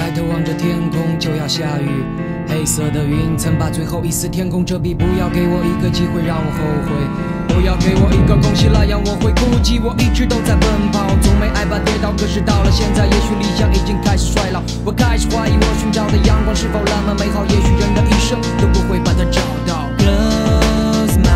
抬头望着天空，就要下雨。黑色的云层把最后一丝天空遮蔽。不要给我一个机会让我后悔，不要给我一个空隙那样我会孤寂。我一直都在奔跑，从没害怕跌倒。可是到了现在，也许理想已经开始衰老。我开始怀疑我寻找的阳光是否那么美好。也许人的一生都不会把它找到。Close my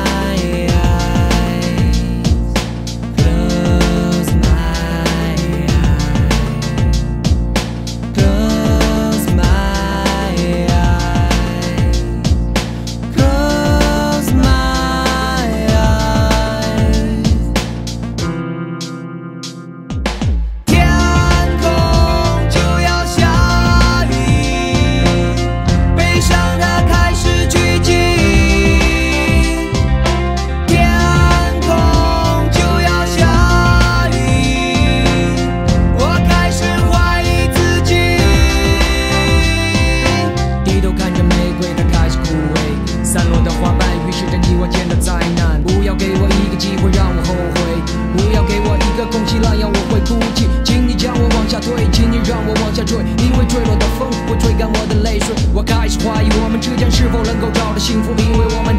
散落的花瓣预示着你我间的灾难。不要给我一个机会让我后悔，不要给我一个空隙那样我会孤寂。请你将我往下推，请你让我往下坠，因为坠落的风会吹干我的泪水。我开始怀疑我们之间是否能够找到幸福，因为我们